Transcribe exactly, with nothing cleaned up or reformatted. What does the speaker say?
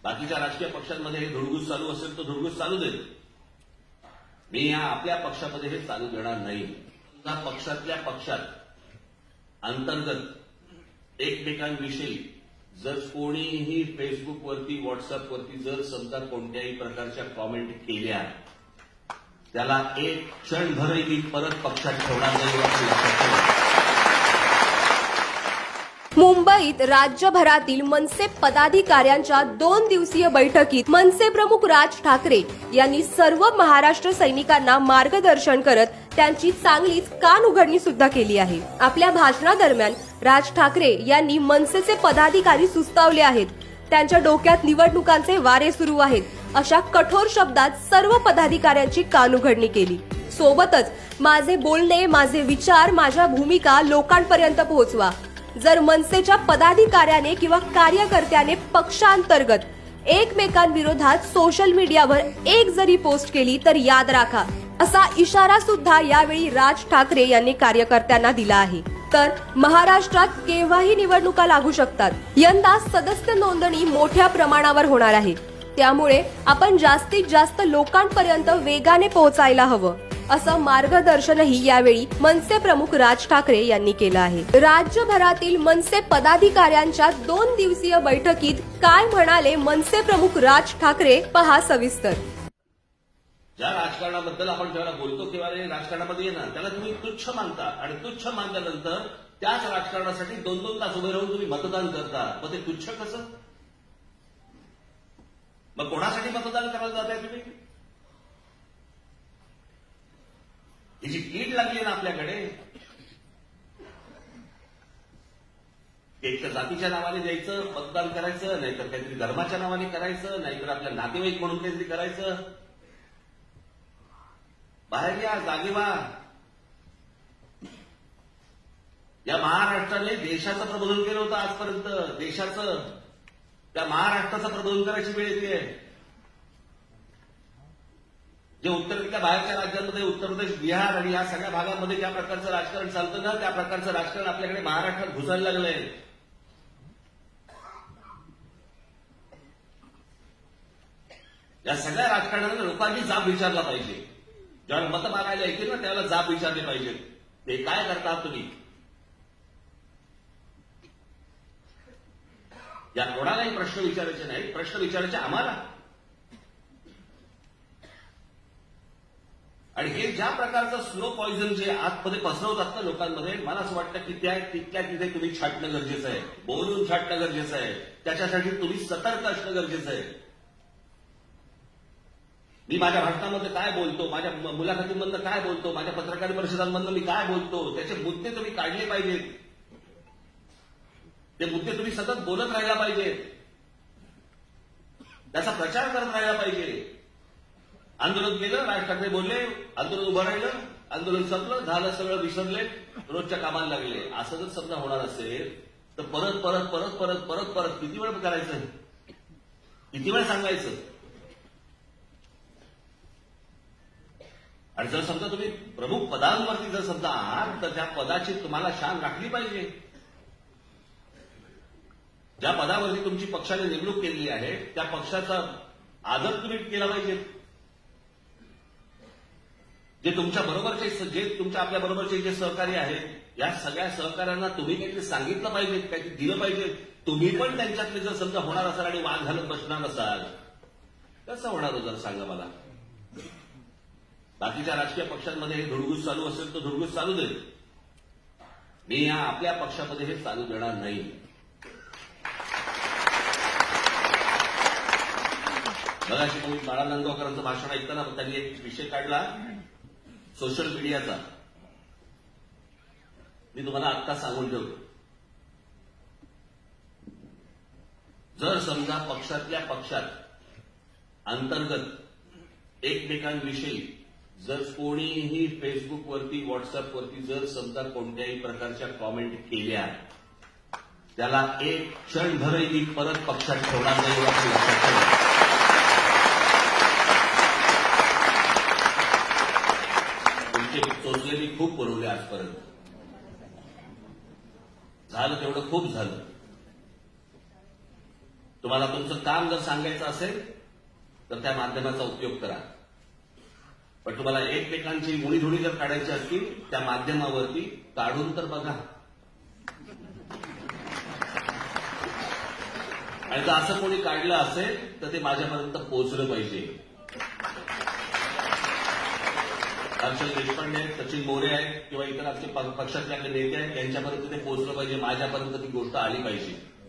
बाकीच्या राजकीय पक्षांमध्ये हे धुडगूस चालू असेल तो धुडगूस चालू दे. मी या आपल्या पक्षामध्ये हे चालू देणार नाही. पक्षातल्या पक्षात अंतर्गत एकमेकांविषयी जर कोणीही फेसबुकवरती व्हॉट्सअपवरती जर समजा कोणत्याही प्रकारच्या कॉमेंट केल्या त्याला एक क्षणभरही मी परत पक्षात ठेवणार नाही. मुंबईत राज्यभरातील मनसे पदाधिकाऱ्यांच्या दोन दिवसीय बैठकीत मनसे प्रमुख राज ठाकरे यांनी सर्व महाराष्ट्र सैनिकांना मार्गदर्शन करत त्यांची चांगलीच कान उघडणी सुद्धा केली आहे. आपल्या भाषणादरम्यान राज ठाकरे यांनी मनसेचे पदाधिकारी सुस्तावले आहेत, त्यांच्या डोक्यात निवडणुकांचे वारे सुरू आहेत अशा कठोर शब्दात सर्व पदाधिकाऱ्यांची कान उघडणी केली. सोबतच माझे बोलणे, माझे विचार, माझ्या भूमिका लोकांपर्यंत पोहोचवा. जर मनसेच्या पदाधिकाऱ्याने किंवा कार्यकर्त्याने पक्षांतर्गत एकमेकांविरोधात सोशल मीडियावर एक जरी पोस्ट केली तर याद राखा असा इशारा सुद्धा यावेळी राज ठाकरे यांनी कार्यकर्त्यांना दिला आहे. तर महाराष्ट्रात केव्हाही निवडणुका लागू शकतात. यंदा सदस्य नोंदणी मोठ्या प्रमाणावर होणार आहे, त्यामुळे आपण जास्तीत जास्त लोकांपर्यंत वेगाने पोहोचायला हवं असं मार्गदर्शनही यावेळी मनसे प्रमुख राज ठाकरे यांनी केलं आहे. राज्यभरातील मनसे पदाधिकाऱ्यांच्या दोन दिवसीय बैठकीत काय म्हणाले मनसे प्रमुख राज ठाकरे पहा सविस्तर. ज्या राजकारणाबद्दल आपण जेव्हा बोलतो किंवा राजकारणामध्ये येणार त्याला तुम्ही तुच्छ मानता आणि तुच्छ मानल्यानंतर त्याच राजकारणासाठी दोन दोन तास उभे राहून तुम्ही मतदान करता. मग ते तुच्छ कसं? मग कोणासाठी मतदान करायला जाताय तुम्ही? ही जी कीड लागली ना आपल्याकडे, एक तर जातीच्या नावाने द्यायचं मतदान करायचं, नाहीतर काहीतरी धर्माच्या नावाने करायचं, नाहीतर आपल्या नातेवाईक म्हणून काहीतरी करायचं. बाहेर या, जागे व्हा. या महाराष्ट्राने देशाचं प्रबोधन केलं होतं आजपर्यंत. देशाचं, त्या महाराष्ट्राचं प्रबोधन करायची वेळ येते. जे उत्तरेतल्या बाहेरच्या राज्यांमध्ये उत्तर प्रदेश, बिहार आणि या सगळ्या भागांमध्ये ज्या प्रकारचं राजकारण चालतं ना त्या प्रकारचं राजकारण आपल्याकडे महाराष्ट्रात घुसायला लागलंय. या सगळ्या राजकारणाला लोकांनी जाब विचारला पाहिजे. जेव्हा मत मागायला येतील ना त्याला जाब विचारले पाहिजे. ते काय करतात तुम्ही? या कोणालाही प्रश्न विचारायचे नाही, प्रश्न विचारायचे आम्हाला. आणि हे ज्या प्रकारचं स्लो पॉइझन जे आतमध्ये पसरवतात ना लोकांमध्ये, मला असं वाटतं की त्या तिथल्या तिथे तुम्ही छाटणं गरजेचं आहे, बोलून छाटणं गरजेचं आहे. त्याच्यासाठी तुम्ही सतर्क असणं गरजेचं आहे. मी माझ्या भाषणामध्ये काय बोलतो, माझ्या मुलाखतींमधनं काय बोलतो, माझ्या पत्रकार परिषदांमधनं मी काय बोलतो, त्याचे मुद्दे तुम्ही काढले पाहिजेत. ते मुद्दे तुम्ही सतत बोलत राहायला पाहिजे, त्याचा प्रचार करत राहायला पाहिजे. आंदोलन केलं, राज ठाकरे बोलले, आंदोलन उभं राहिलं, आंदोलन संपलं, झालं, सगळं विसरले, रोजच्या कामाला लागले. असं जर समजा होणार असेल तर परत परत परत परत परत परत किती वेळ करायचं, किती वेळ सांगायचं? आणि जर समजा तुम्ही प्रमुख पदांवरती जर समजा आहात तर त्या पदाची तुम्हाला शान राखली पाहिजे. ज्या पदावरती तुमची पक्षाने नेमणूक केलेली आहे त्या पक्षाचा आदर तुम्ही केला पाहिजे. जे तुमच्या बरोबरचे, जे तुमच्या आपल्या बरोबरचे जे सहकारी आहेत या सगळ्या सहकाऱ्यांना तुम्ही काहीतरी सांगितलं पाहिजे, काहीतरी दिलं पाहिजे. तुम्ही पण त्यांच्यातले जर समजा होणार असाल आणि वाद घालत बसणार असाल कसं होणार जर सांगा मला. बाकीच्या राजकीय पक्षांमध्ये हे धुडगूस चालू असेल तो धुडगूस चालू दे. मी या आपल्या पक्षामध्ये हे चालू देणार नाही. मगाशी मी बाळा नांदगावकरांचं भाषण ऐकताना त्यांनी एक विषय काढला सोशल मीडियाचा. मी तुम्हाला आत्ता सांगून ठेवतो, जर समजा पक्षातल्या पक्षात अंतर्गत एकमेकांविषयी जर कोणीही फेसबुकवरती व्हॉट्सअपवरती जर समजा कोणत्याही प्रकारच्या कॉमेंट केल्या त्याला एक क्षणभरही मी परत पक्षात ठेवणार नाही असं लक्षात ठेवा. चोचले मी खूप पुरवले आजपर्यंत, झालं तेवढं खूप झालं. तुम्हाला तुमचं काम जर सांगायचं असेल तर त्या माध्यमाचा उपयोग करा, पण तुम्हाला एकमेकांची उणीधुणी जर काढायची असतील त्या माध्यमावरती काढून तर बघा. आणि जर असं कोणी काढलं असेल तर ते माझ्यापर्यंत पोहोचलं पाहिजे. हर्षल देशपांडे आहेत, सचिन मोरे आहेत किंवा इतर आमचे पक्षातले आपले नेते आहेत, यांच्यापर्यंत ते पोहोचलं पाहिजे, माझ्यापर्यंत ती गोष्ट आली पाहिजे.